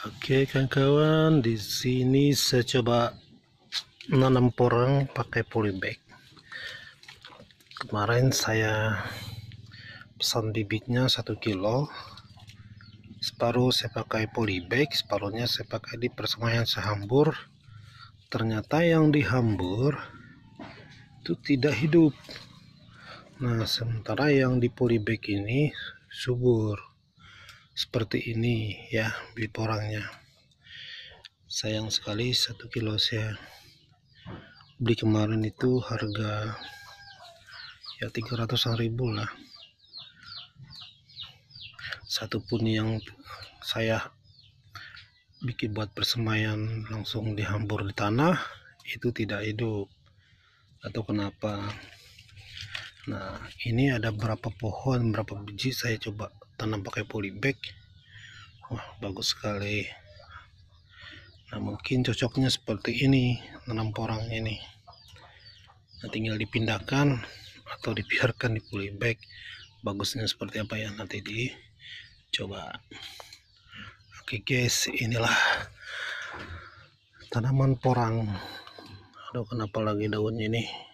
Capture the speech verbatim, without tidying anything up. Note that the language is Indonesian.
Oke kawan-kawan, di sini saya coba menanam porang pakai polybag. Kemarin saya pesan bibitnya satu kilo, separuh saya pakai polybag, separuhnya saya pakai di persemaian sehambur. Ternyata yang dihambur itu tidak hidup. Nah, sementara yang di polybag ini subur. Seperti ini ya bibit porangnya. Sayang sekali, satu kilo saya beli kemarin itu harga ya tiga ratusan ribu lah. Satu pun yang saya bikin buat persemaian langsung dihambur di tanah itu tidak hidup, atau kenapa. Nah, ini ada berapa pohon, berapa biji saya coba tanam pakai polybag. Wah, bagus sekali. Nah, mungkin cocoknya seperti ini, nanam porang ini. Nah, tinggal dipindahkan atau dibiarkan di polybag. Bagusnya seperti apa ya, nanti dicoba. Oke guys, inilah tanaman porang. Aduh, kenapa lagi daun ini?